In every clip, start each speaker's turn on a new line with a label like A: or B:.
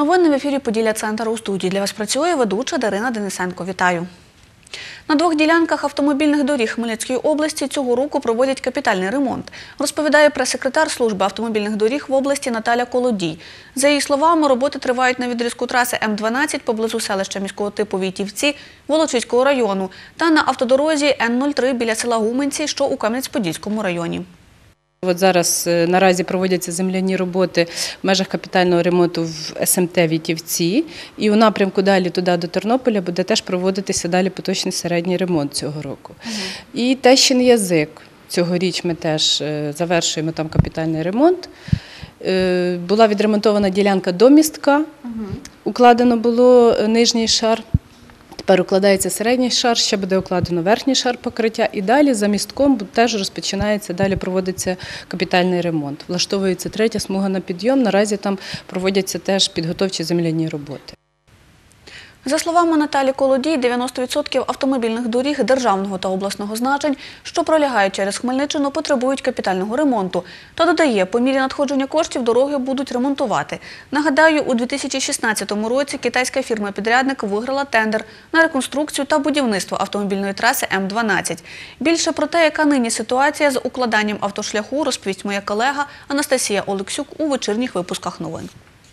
A: Новини в ефірі «Поділля-Центр», у студії для вас працює ведуча Дарина Денисенко. Вітаю! На 2 ділянках автомобільних доріг Хмельницької області цього року проводять капітальний ремонт, розповідає прес-секретар служби автомобільних доріг в області Наталя Колодій. За її словами, роботи тривають на відрізку траси М12 поблизу селища міського типу Війтівці Волочиського району та на автодорозі Н03 біля села Гуменці, що у Кам'янець-Подільському районі.
B: От зараз наразі проводяться земляні роботи в межах капітального ремонту в СМТ Війтівці. І у напрямку далі туди до Тернополя буде теж проводитися далі поточний середній ремонт цього року. І Тещин Язик. Цьогоріч ми теж завершуємо там капітальний ремонт. Була відремонтована ділянка до містка, укладено було нижній шар. Тепер укладається середній шар, ще буде укладено верхній шар покриття і далі за містком теж розпочинається, далі проводиться капітальний ремонт. Влаштовується 3-я смуга на підйом, наразі там проводяться теж підготовчі земляні роботи.
A: За словами Наталі Колодій, 90% автомобільних доріг державного та обласного значень, що пролягають через Хмельниччину, потребують капітального ремонту. Та додає, по мірі надходження коштів дороги будуть ремонтувати. Нагадаю, у 2016 році китайська фірма-підрядник виграла тендер на реконструкцію та будівництво автомобільної траси М12. Більше про те, яка нині ситуація з укладанням автошляху, розповість моя колега Анастасія Олексюк у вечірніх випусках новин.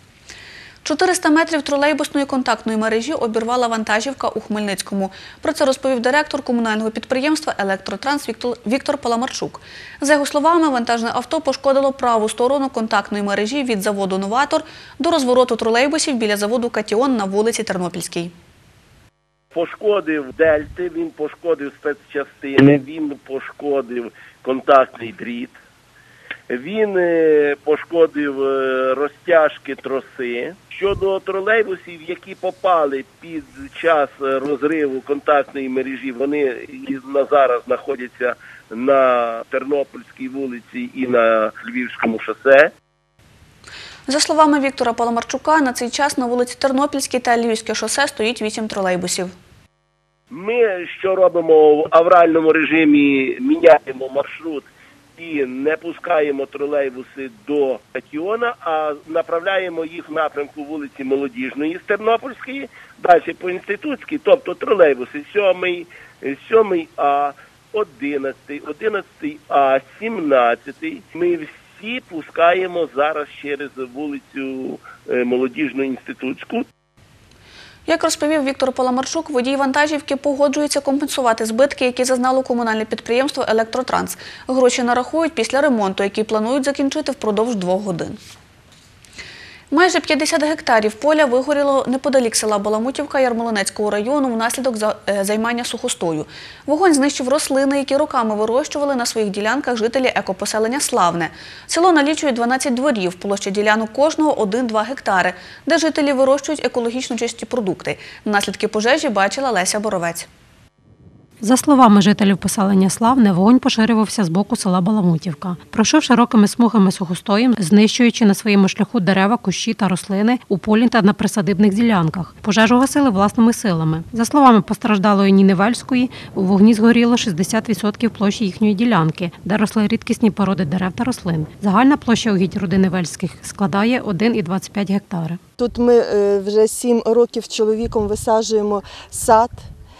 A: 400 метрів тролейбусної контактної мережі обірвала вантажівка у Хмельницькому. Про це розповів директор комунального підприємства «Електротранс» Віктор Паламарчук. За його словами, вантажне авто пошкодило праву сторону контактної мережі від заводу «Новатор» до розвороту тролейбусів біля заводу «Катіон» на вулиці Тернопільській.
C: Пошкодив дельти, він пошкодив спецчастини, він пошкодив контактний дріт. Він пошкодив розтяжки троси. Щодо тролейбусів, які попали під час розриву контактної мережі, вони на зараз знаходяться на Тернопільській вулиці і на Львівському шосе.
A: За словами Віктора Паламарчука, на цей час на вулиці Тернопільській та Львівське шосе стоїть 8 тролейбусів.
C: Ми що робимо в авральному режимі? Міняємо маршрут і не пускаємо тролейбуси до Катіона, а направляємо їх в напрямку вулиці Молодіжної з Тернопільської, далі по Інститутській, тобто тролейбуси 7А, 11А, 17. Ми всі пускаємо зараз через вулицю Молодіжну Інститутську.
A: Як розповів Віктор Паламарчук, водій вантажівки погоджується компенсувати збитки, які зазнало комунальне підприємство «Електротранс». Гроші нарахують після ремонту, який планують закінчити впродовж 2 годин. Майже 50 гектарів поля вигоріло неподалік села Баламутівка Ярмолинецького району внаслідок займання сухостою. Вогонь знищив рослини, які роками вирощували на своїх ділянках жителі екопоселення Славне. Село налічує 12 дворів, площа ділянок кожного 1-2 гектари, де жителі вирощують екологічно чисті продукти. Наслідки пожежі бачила Леся Боровець.
D: За словами жителів поселення Славне, вогонь поширювався з боку села Баламутівка. Пройшов широкими смугами сухостоєм, знищуючи на своєму шляху дерева, кущі та рослини у полі та на присадибних ділянках. Пожежу гасили власними силами. За словами постраждалої Ніни Вельської, у вогні згоріло 60% площі їхньої ділянки, де росли рідкісні породи дерев та рослин. Загальна площа угідь родини Вельських складає 1,25 гектари.
E: Тут ми вже 7 років чоловіком висаджуємо сад,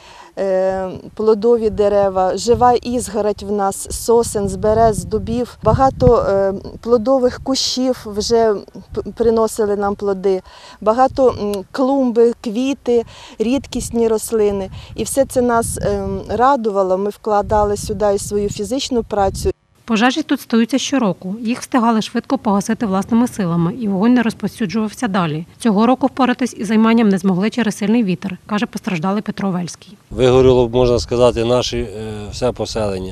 E: плодові дерева, жива ізгородь в нас, сосен, з берез, з дубів. Багато плодових кущів вже приносили нам плоди, багато клумби, квіти, рідкісні рослини. І все це нас радувало, ми вкладали сюди і свою фізичну працю.
D: Пожежі тут стаються щороку. Їх встигали швидко погасити власними силами, і вогонь не розповсюджувався далі. Цього року впоратись із займанням не змогли через сильний вітер, каже постраждалий Петро Вельський.
F: Вигоріло, можна сказати, наше все поселення.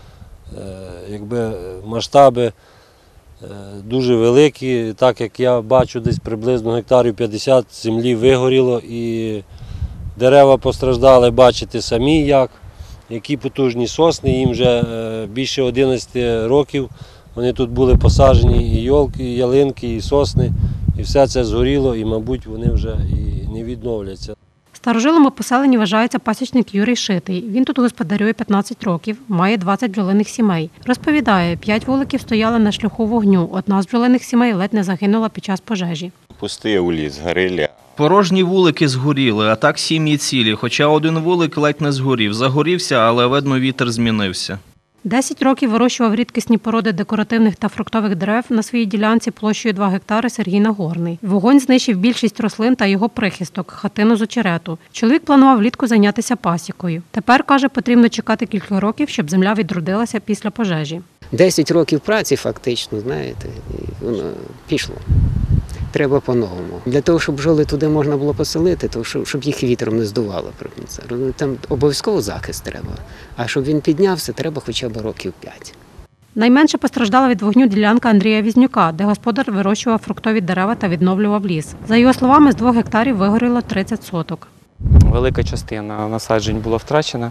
F: Якби масштаби дуже великі, так як я бачу, десь приблизно гектарів 50 землі вигоріло, і дерева постраждали, бачите самі як. Які потужні сосни, їм вже більше 11 років, вони тут були посаджені, і йолки, і ялинки, і сосни, і все це згоріло, і, мабуть, вони вже і не відновляться.
D: Старожилом у поселенні вважається пасічник Юрій Шитий. Він тут господарює 15 років, має 20 бджолиних сімей. Розповідає, 5 вуликів стояли на шляху вогню, одна з бджолиних сімей ледь не загинула під час пожежі.
G: Пусти у ліс, горили.
H: Порожні вулики згоріли, а так сім'ї цілі, хоча один вулик ледь не згорів. Загорівся, але видно, вітер змінився.
D: 10 років вирощував рідкісні породи декоративних та фруктових дерев на своїй ділянці площею 2 гектари Сергій Нагорний. Вогонь знищив більшість рослин та його прихисток – хатину з очерету. Чоловік планував влітку зайнятися пасікою. Тепер, каже, потрібно чекати кілька років, щоб земля відродилася після пожежі.
I: 10 років праці фактично, знаєте, і воно пішло. Треба по-новому. Для того, щоб бджоли туди можна було поселити, то щоб їх вітром не здувало. Там обов'язково захист треба. А щоб він піднявся, треба хоча б років 5.
D: Найменше постраждала від вогню ділянка Андрія Візнюка, де господар вирощував фруктові дерева та відновлював ліс. За його словами, з 2 гектарів вигоріло 30 соток.
J: Велика частина насаджень була втрачена,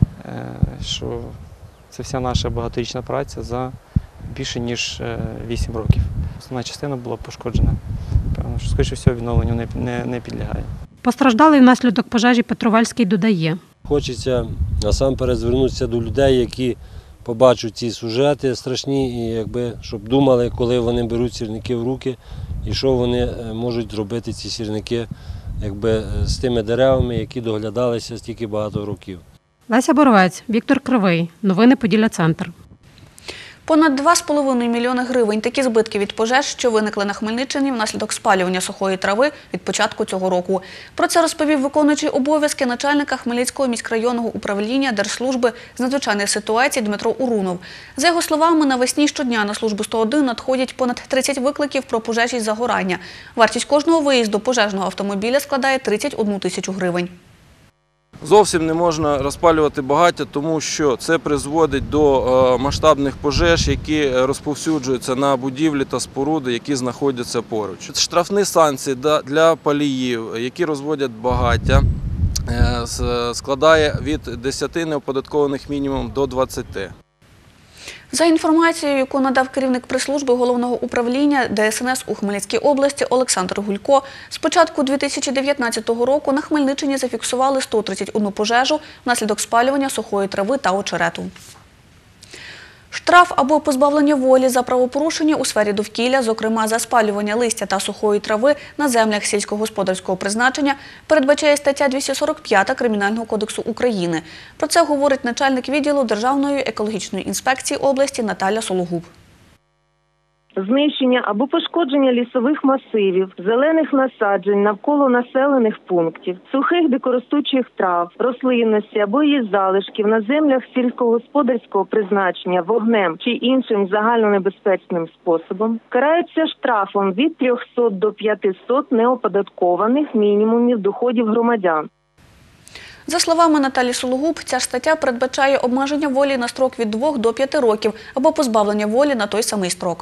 J: що це вся наша багаторічна праця за більше ніж 8 років. Основна частина була пошкоджена. Певно, що, скоріше всього, відновленню не підлягає.
D: Постраждалий внаслідок пожежі Петровельський додає.
F: Хочеться насамперед звернутися до людей, які побачать ці сюжети страшні, і щоб думали, коли вони беруть сірники в руки, і що вони можуть зробити, ці сірники, з тими деревами, які доглядалися стільки багато років.
D: Леся Боровець, Віктор Кривий. Новини Поділля-Центр.
A: Понад 2,5 мільйони гривень – такі збитки від пожеж, що виникли на Хмельниччині внаслідок спалювання сухої трави від початку цього року. Про це розповів виконуючий обов'язки начальника Хмельницького міськрайонного управління Держслужби з надзвичайних ситуацій Дмитро Урунов. За його словами, навесні щодня на службу 101 надходять понад 30 викликів про пожежі й загорання. Вартість кожного виїзду пожежного автомобіля складає 31 тисячу гривень.
K: Зовсім не можна розпалювати багаття, тому що це призводить до масштабних пожеж, які розповсюджуються на будівлі та споруди, які знаходяться поруч. Штрафні санкції для паліїв, які розводять багаття, складає від 10 неоподаткованих мінімум до 20.
A: За інформацією, яку надав керівник прес-служби Головного управління ДСНС у Хмельницькій області Олександр Гулько, з початку 2019 року на Хмельниччині зафіксували 131 пожежу внаслідок спалювання сухої трави та очерету. Штраф або позбавлення волі за правопорушення у сфері довкілля, зокрема за спалювання листя та сухої трави на землях сільськогосподарського призначення, передбачає стаття 245 Кримінального кодексу України. Про це говорить начальник відділу Державної екологічної інспекції області Наталя Сологуб.
L: Знищення або пошкодження лісових масивів, зелених насаджень навколо населених пунктів, сухих дикоростучих трав, рослинності або її залишків на землях сільськогосподарського призначення вогнем чи іншим загальнонебезпечним способом караються штрафом від 300 до 500 неоподаткованих мінімумів доходів громадян.
A: За словами Наталі Сологуб, ця ж стаття передбачає обмеження волі на строк від 2 до 5 років або позбавлення волі на той самий строк.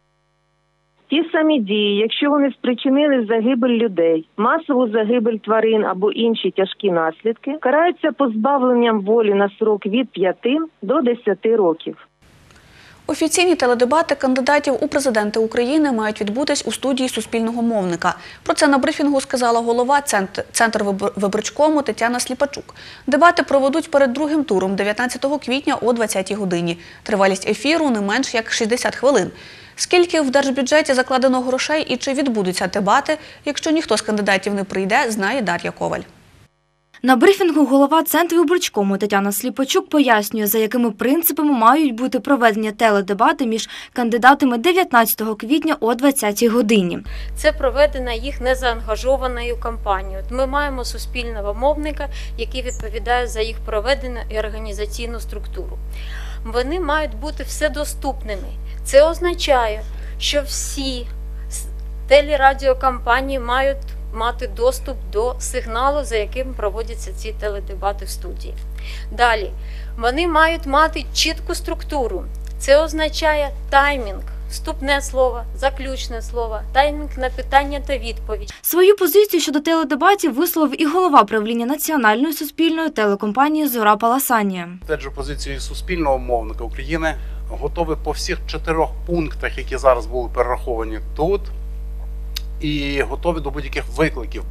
L: Ті самі дії, якщо вони спричинили загибель людей, масову загибель тварин або інші тяжкі наслідки, караються позбавленням волі на срок від 5 до 10 років.
A: Офіційні теледебати кандидатів у президенти України мають відбутись у студії Суспільного мовника. Про це на брифінгу сказала голова Центру виборчкому Тетяна Сліпачук. Дебати проведуть перед другим туром 19 квітня о 20-й годині. Тривалість ефіру не менш як 60 хвилин. Скільки в держбюджеті закладено грошей і чи відбудуться дебати, якщо ніхто з кандидатів не прийде, знає Дар'я Коваль.
M: На брифінгу голова Центру виборчкому Тетяна Сліпачук пояснює, за якими принципами мають бути проведені теледебати між кандидатами 19 квітня о 20-й годині.
N: Це проведена їх незаангажованою кампанією. Ми маємо суспільного мовника, який відповідає за їх проведення і організаційну структуру. Вони мають бути вседоступними. Це означає, що всі телерадіокампанії мають мати доступ до сигналу, за яким проводяться ці теледебати в студії. Далі, вони мають мати чітку структуру. Це означає таймінг, вступне слово, заключне слово, таймінг на питання та відповідь.
M: Свою позицію щодо теледебатів висловив і голова правління національної суспільної телекомпанії «Зора Паласанія».
O: Стверджую позицію Суспільного мовника України. Готові по всіх 4 пунктах, які зараз були перераховані тут, і готові до будь-яких викликів.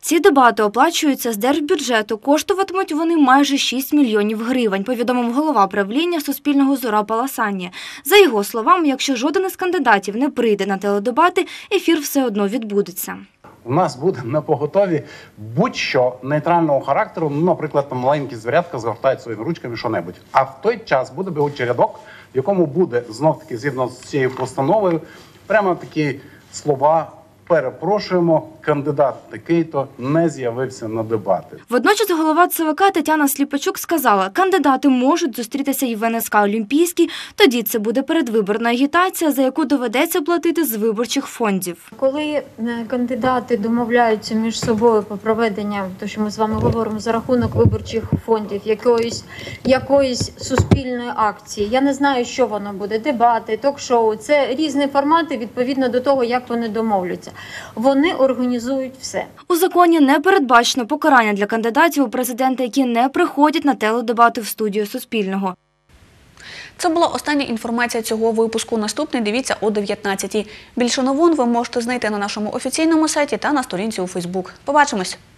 M: Ці дебати оплачуються з держбюджету. Коштуватимуть вони майже 6 мільйонів гривень, повідомив голова правління Суспільного Зураб Аласанні. За його словами, якщо жоден із кандидатів не прийде на теледебати, ефір все одно відбудеться.
O: У нас буде на поготові будь-що нейтрального характеру, наприклад, там маленькі звірятка згортають своїми ручками що-небудь. А в той час буде бігучий рядок, в якому буде, знов-таки, згідно з цією постановою, прямо такі слова: перепрошуємо, кандидат такий-то не з'явився на дебати.
M: Водночас голова ЦВК Тетяна Сліпачук сказала, кандидати можуть зустрітися і в НСК «Олімпійський», тоді це буде передвиборна агітація, за яку доведеться платити з виборчих фондів.
N: Коли кандидати домовляються між собою по проведенню, то що ми з вами говоримо, за рахунок виборчих фондів, якоїсь суспільної акції, я не знаю, що воно буде, дебати, ток-шоу, це різні формати відповідно до того, як вони домовляться. Вони організують все.
M: У законі не передбачено покарання для кандидатів у президенти, які не приходять на теледебати в студію Суспільного.
A: Це була остання інформація цього випуску. Наступний дивіться о 19-й. Більше новин ви можете знайти на нашому офіційному сайті та на сторінці у Фейсбук. Побачимось!